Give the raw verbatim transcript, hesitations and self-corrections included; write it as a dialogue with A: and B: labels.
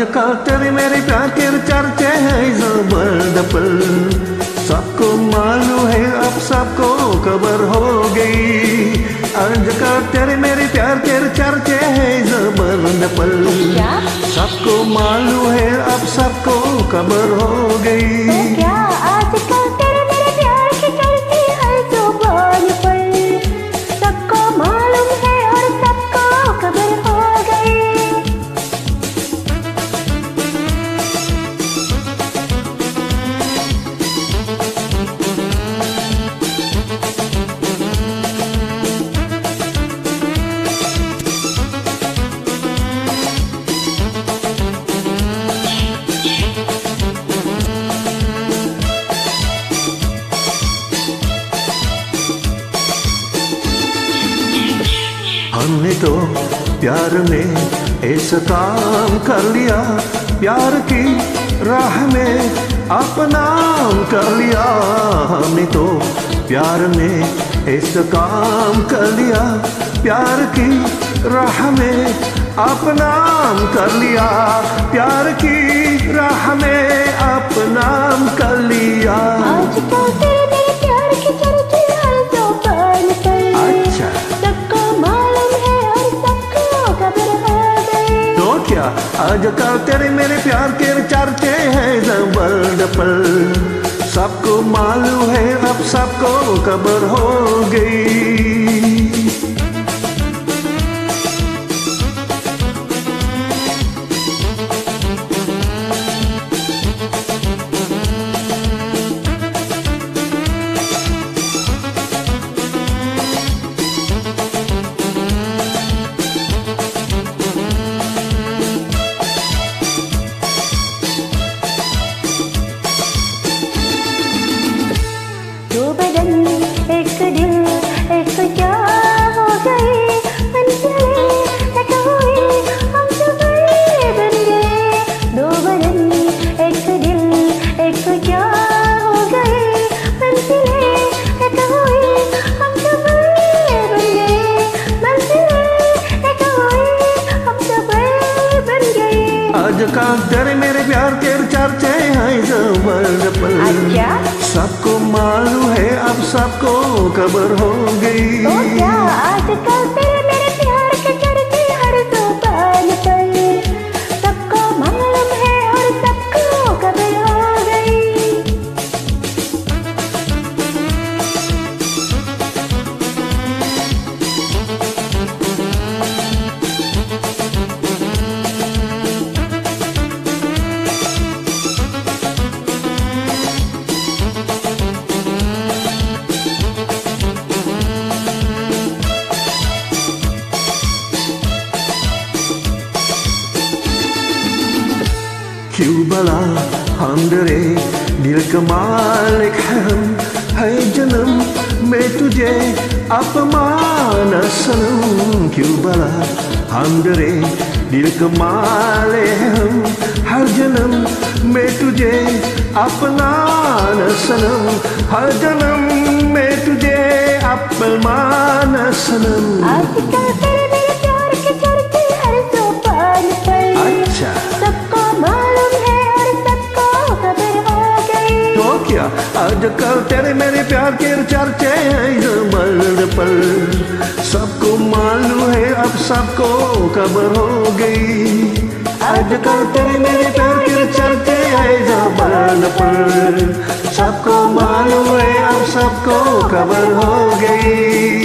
A: आजकल तेरे मेरे प्यार के चर्चे हैं ज़बरदस्त, सबको मालूम है अब सबको खबर हो गई। आजकल तेरे मेरे प्यार के चर्चे हैं ज़बरदस्त, सबको मालूम है अब सबको खबर हो गई।
B: तो क्या आजकल तेरे मेरे प्यार के चर्चे हैं ज़बरदस्त, सबको मालूम है और सबको खबर हो गई।
A: हमने तो प्यार में ऐसा काम कर लिया, प्यार की राह में अपना कर लिया। हमने तो प्यार में ऐसा काम कर लिया, प्यार की राह में अपना कर लिया, प्यार की राह में अपना कर लिया।
B: आजकल तेरे मेरे प्यार के चर्चे हैं ज़बरदस्त,
A: अच्छा
B: सबको मालूम है और सबको खबर हो गई।
A: तो क्या आजकल तेरे मेरे प्यार के चर्चे हैं ज़बरदस्त, सबको मालूम है अब सबको खबर हो गई।
B: दो बदन एक दिल एक क्या हो गए, मंजिलें एक हुई हम सफर बन गए। दो बदन एक दिल एक क्या हो गए, मंजिलें एक हुई हम सफर बन गए, मंजिलें एक हुई हम सफर बन गए।
A: आजकल तेरे मेरे प्यार के चर्चे हैं ज़बरदस्त,
B: अच्छा
A: सबको मालूम है अब सबको खबर हो गई।
B: तो क्या आजकल तेरे मेरे प्यार के चर्चे हर ज़बान पर, सबको मालूम है और सबको खबर हो गई।
A: क्यों भला हम डरे, दिल का मालिक है हम, है जन्म में तुझे अपमान सनम। क्यों भला हम डरे, दिल का मालिक है हम, हर जन्म में तुझे अपमान सनम, हर जन्म में तुझे अपमान सनम।
B: आजकल तेरे मेरे प्यार के चर्चे हर ज़बान पर,
A: अच्छा
B: सबको मालूम है और सबको खबर हो गई।
A: तो क्या आजकल तेरे मेरे प्यार के चर्चे हैं ज़बरदस्त, सबको मालूम है अब सबको खबर हो गई। आजकल तेरे मेरे प्यार के चर्चे हैं ज़बरदस्त, सबको मालूम है अब सबको खबर हो गई।